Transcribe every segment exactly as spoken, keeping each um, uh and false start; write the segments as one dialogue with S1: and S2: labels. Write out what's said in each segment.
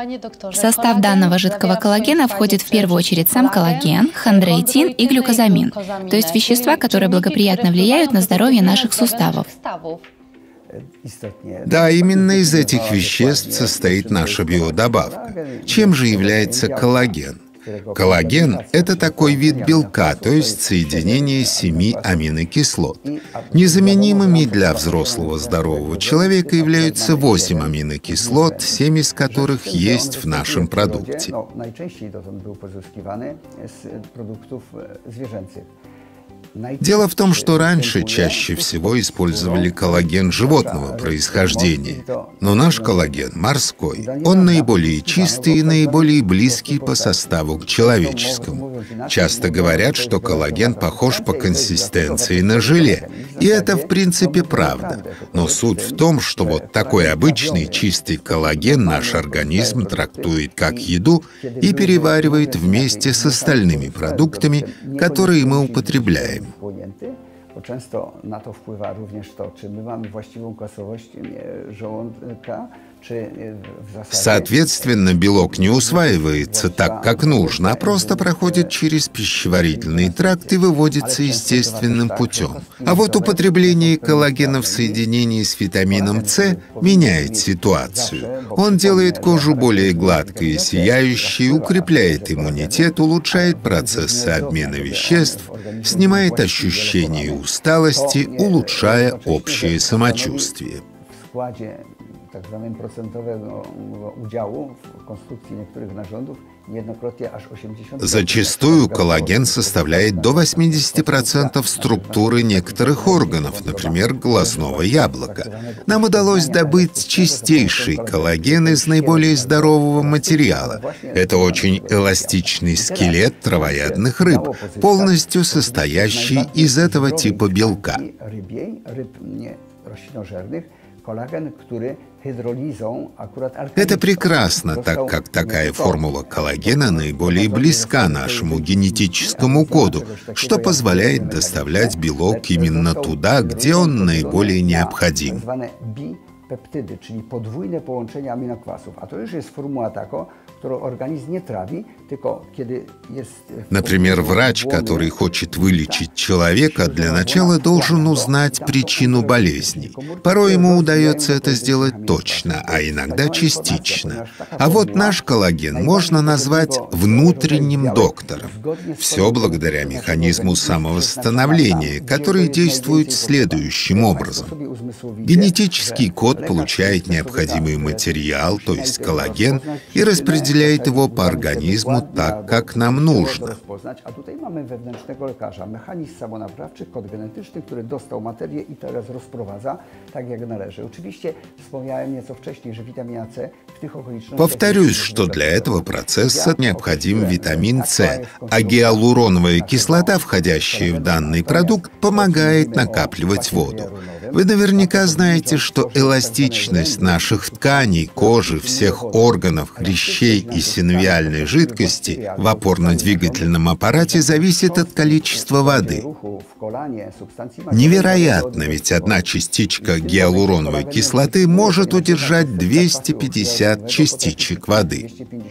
S1: В состав данного жидкого коллагена входит в первую очередь сам коллаген, хондроитин и глюкозамин, то есть вещества, которые благоприятно влияют на здоровье наших суставов.
S2: Да, именно из этих веществ состоит наша биодобавка. Чем же является коллаген? Коллаген — это такой вид белка, то есть соединение семи аминокислот. Незаменимыми для взрослого здорового человека являются восемь аминокислот, семь из которых есть в нашем продукте. Дело в том, что раньше чаще всего использовали коллаген животного происхождения, но наш коллаген морской. Он наиболее чистый и наиболее близкий по составу к человеческому. Часто говорят, что коллаген похож по консистенции на желе, и это в принципе правда. Но суть в том, что вот такой обычный чистый коллаген наш организм трактует как еду и переваривает вместе с остальными продуктами, которые мы употребляем.
S3: Bo często na to wpływa również to, czy my mamy właściwą kwasowość żołądka, czy w zasadzie...
S2: Соответственно, белок не усваивается так, как нужно, а просто проходит через пищеварительный тракт и выводится естественным путем. А вот употребление коллагена в соединении с витамином С меняет ситуацию. Он делает кожу более гладкой и сияющей, укрепляет иммунитет, улучшает процессы обмена веществ, снимает ощущение усталости, улучшая общее самочувствие.
S3: Tak zwanym procentowego udziału w konstrukcji niektórych narządów niejednokrotnie aż osiemdziesiąt процентов.
S2: Зачастую коллаген составляет до восьмидесяти процентов структуры некоторых органов, например, глазного яблока. Нам удалось добыть чистейший коллаген из наиболее здорового материала. Это очень эластичный скелет травоядных рыб, полностью состоящий из этого типа белка. Это прекрасно, так как такая формула коллагена наиболее близка нашему генетическому коду, что позволяет доставлять белок именно туда, где он наиболее необходим.
S3: Peptydy, czyli podwójne połączenie aminokwasów, a to już jest formuła taka, którą organizm nie trawi, tylko kiedy jest...
S2: Например, врач, который хочет вылечить человека, для начала должен узнать причину болезни. Порой ему удается это сделать точно, а иногда частично. А вот наш коллаген можно назвать внутренним доктором. Все благодаря механизму самовосстановления, который действует следующим образом. Генетический код получает необходимый материал, то есть коллаген, и распределяет его по организму так, как нам нужно.
S3: A tutaj mamy wewnętrznego lekarza, mechanizm samonaprawczy, kod genetyczny, który dostał materię i teraz rozprowadza tak, jak należy. Oczywiście wspomniałem nieco wcześniej, że witamina C w tych okolicznościach...
S2: Повторюсь, что для этого процесса необходим витамин С, а гиалуроновая кислота, входящая в данный продукт, помогает накапливать воду. Вы наверняка знаете, что эластичность наших тканей, кожи, всех органов, хрящей и синовиальной жидкости в опорно-двигательном аппарате зависит от количества воды. Невероятно, ведь одна частичка гиалуроновой кислоты может удержать двести пятьдесят частичек воды.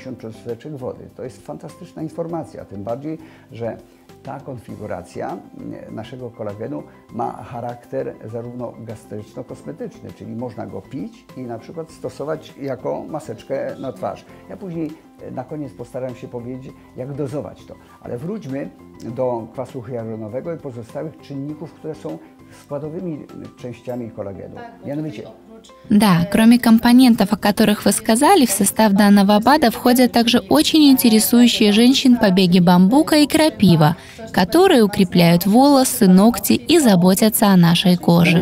S3: Ta konfiguracja naszego kolagenu ma charakter zarówno gastryczno-kosmetyczny, czyli można go pić i na przykład stosować jako maseczkę na twarz. Ja później na koniec postaram się powiedzieć, jak dozować to. Ale wróćmy do kwasu hialuronowego i pozostałych czynników, które są składowymi częściami kolagenu. Mianowicie
S1: Да, кроме компонентов, о которых вы сказали, в состав данного БАДа входят также очень интересующие женщин побеги бамбука и крапива, которые укрепляют волосы, ногти и заботятся о нашей коже.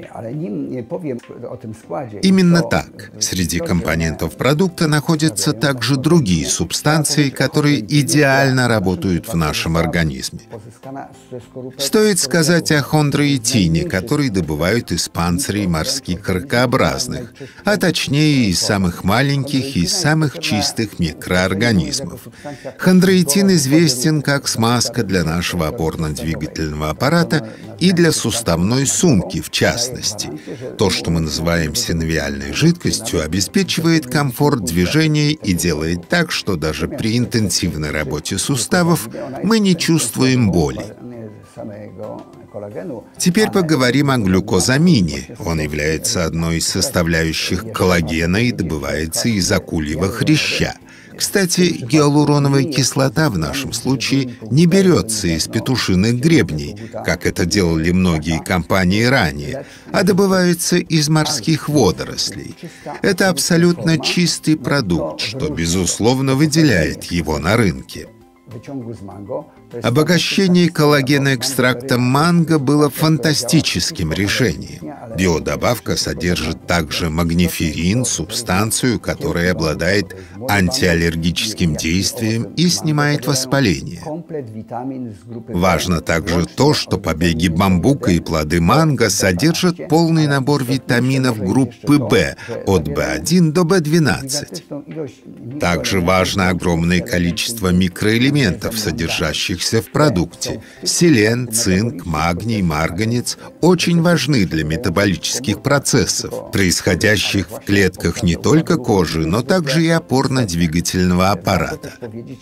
S2: Именно так. Среди компонентов продукта находятся также другие субстанции, которые идеально работают в нашем организме. Стоит сказать о хондроитине, который добывают из панцирей морских ракообразных, а точнее из самых маленьких и самых чистых микроорганизмов. Хондроитин известен как смазка для нашего нашего опорно-двигательного аппарата и для суставной сумки, в частности. То, что мы называем синовиальной жидкостью, обеспечивает комфорт движения и делает так, что даже при интенсивной работе суставов мы не чувствуем боли. Теперь поговорим о глюкозамине. Он является одной из составляющих коллагена и добывается из акульего хряща. Кстати, гиалуроновая кислота в нашем случае не берется из петушиных гребней, как это делали многие компании ранее, а добывается из морских водорослей. Это абсолютно чистый продукт, что, безусловно, выделяет его на рынке. Обогащение коллагена экстрактом манго было фантастическим решением. Биодобавка содержит также магниферин, субстанцию, которая обладает антиаллергическим действием и снимает воспаление. Важно также то, что побеги бамбука и плоды манго содержат полный набор витаминов группы В от бэ один до бэ двенадцать. Также важно огромное количество микроэлементов, содержащихся в продукте. Селен, цинк, магний, марганец очень важны для метаболических процессов, происходящих в клетках не только кожи, но также и опорно-двигательного аппарата.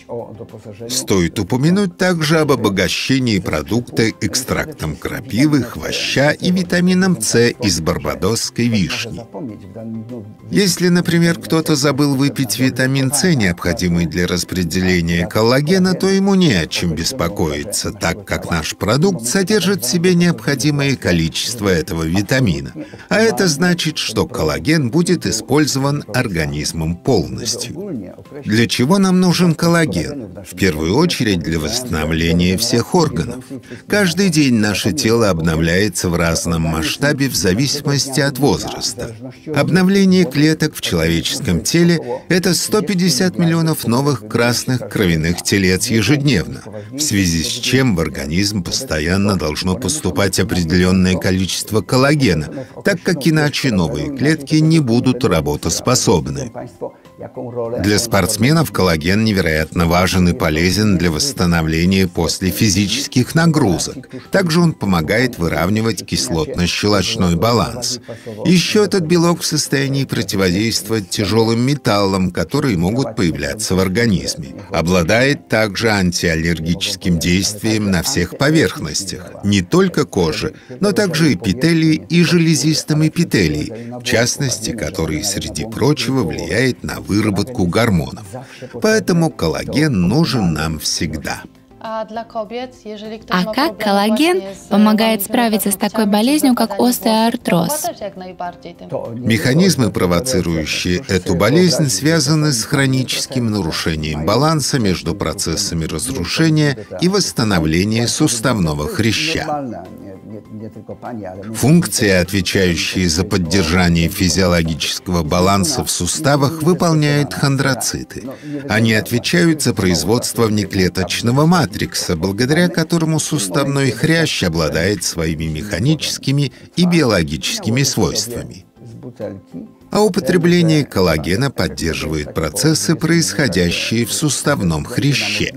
S2: Стоит упомянуть также об обогащении продукта экстрактом крапивы, хвоща и витамином С из барбадосской вишни. Если, например, кто-то забыл выпить витамин С, необходимый для распределения коллагена, то ему не о чем беспокоиться, так как наш продукт содержит в себе необходимое количество этого витамина. А это значит, что коллаген будет использован организмом полностью. Для чего нам нужен коллаген? В первую очередь для восстановления всех органов. Каждый день наше тело обновляется в разном масштабе в зависимости от возраста. Обновление клеток в человеческом теле — это сто пятьдесят миллионов новых красных кровяных телец ежедневно, в связи с чем в организм постоянно должно поступать определенное количество коллагена, так как иначе новые клетки не будут работоспособны. Для спортсменов коллаген невероятно важен и полезен для восстановления после физических нагрузок. Также он помогает выравнивать кислотно-щелочной баланс. Еще этот белок в состоянии противодействовать тяжелым металлам, которые могут появляться в организме. Обладает также антиаллергическим действием на всех поверхностях, не только коже, но также эпителии и железистом эпителии, в частности, который, среди прочего, влияет на выработку гормонов. Поэтому коллаген нужен нам всегда.
S1: А как коллаген помогает справиться с такой болезнью, как остеоартроз?
S2: Механизмы, провоцирующие эту болезнь, связаны с хроническим нарушением баланса между процессами разрушения и восстановления суставного хряща. Функции, отвечающие за поддержание физиологического баланса в суставах, выполняют хондроциты. Они отвечают за производство внеклеточного матрикса, благодаря которому суставной хрящ обладает своими механическими и биологическими свойствами. А употребление коллагена поддерживает процессы, происходящие в суставном хряще.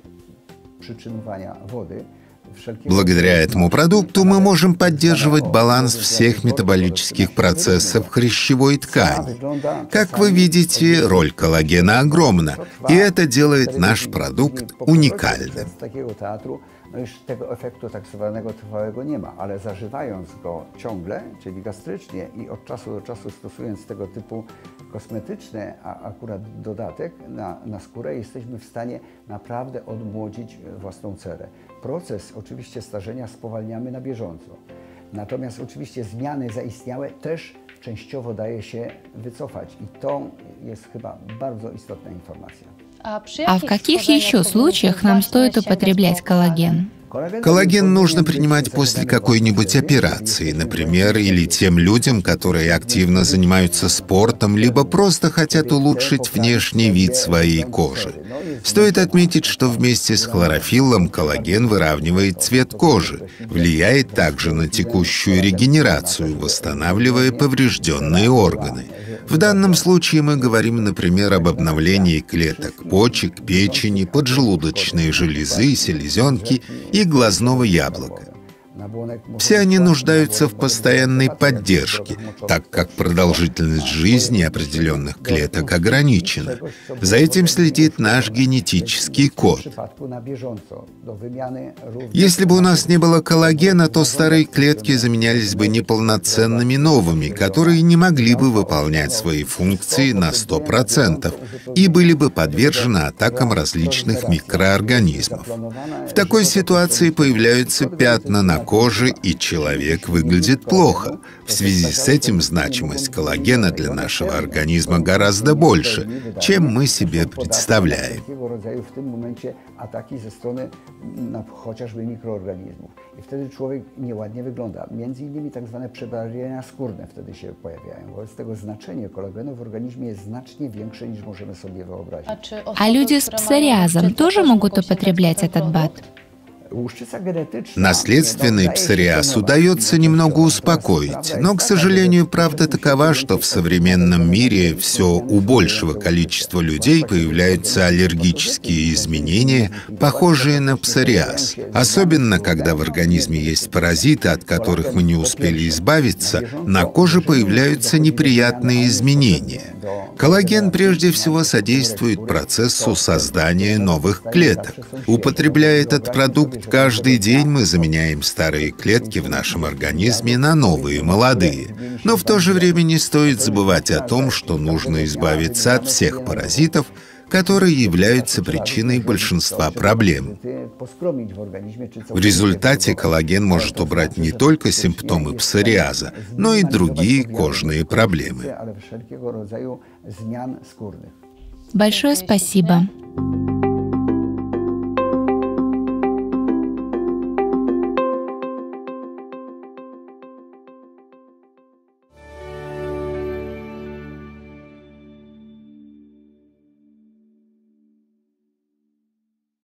S2: Благодаря этому продукту мы можем поддерживать баланс всех метаболических процессов хрящевой ткани. Как вы видите, роль коллагена огромна, и это делает наш продукт уникальным.
S3: No już tego efektu tak zwanego trwałego nie ma, ale zażywając go ciągle, czyli gastrycznie i od czasu do czasu stosując tego typu kosmetyczne, a akurat dodatek na, na skórę, jesteśmy w stanie naprawdę odmłodzić własną cerę. Proces oczywiście starzenia spowalniamy na bieżąco. Natomiast oczywiście zmiany zaistniałe też częściowo daje się wycofać i to jest chyba bardzo istotna informacja.
S1: А в каких еще случаях нам стоит употреблять коллаген?
S2: Коллаген нужно принимать после какой-нибудь операции, например, или тем людям, которые активно занимаются спортом, либо просто хотят улучшить внешний вид своей кожи. Стоит отметить, что вместе с хлорофиллом коллаген выравнивает цвет кожи, влияет также на текущую регенерацию, восстанавливая поврежденные органы. В данном случае мы говорим, например, об обновлении клеток почек, печени, поджелудочной железы, селезенки и глазного яблока. Все они нуждаются в постоянной поддержке, так как продолжительность жизни определенных клеток ограничена. За этим следит наш генетический код. Если бы у нас не было коллагена, то старые клетки заменялись бы неполноценными новыми, которые не могли бы выполнять свои функции на сто процентов и были бы подвержены атакам различных микроорганизмов. В такой ситуации появляются пятна на коже, и человек выглядит плохо. В связи с этим значимость коллагена для нашего организма гораздо больше, чем мы себе представляем.
S3: I wtedy człowiek nieładnie wygląda. Między innymi tak zwane przebarwienia skórne wtedy się pojawiają. Wobec tego znaczenie kolagenu w organizmie jest znacznie większe, niż możemy sobie wyobrazić.
S1: А люди с псориазом тоже могут употреблять этот БАД?
S2: Наследственный псориаз удается немного успокоить, но, к сожалению, правда такова, что в современном мире все у большего количества людей появляются аллергические изменения, похожие на псориаз. Особенно, когда в организме есть паразиты, от которых мы не успели избавиться, на коже появляются неприятные изменения. Коллаген прежде всего содействует процессу создания новых клеток. Употребляя этот продукт каждый день, мы заменяем старые клетки в нашем организме на новые, молодые. Но в то же время не стоит забывать о том, что нужно избавиться от всех паразитов, которые являются причиной большинства проблем. В результате коллаген может убрать не только симптомы псориаза, но и другие кожные проблемы.
S1: Большое спасибо.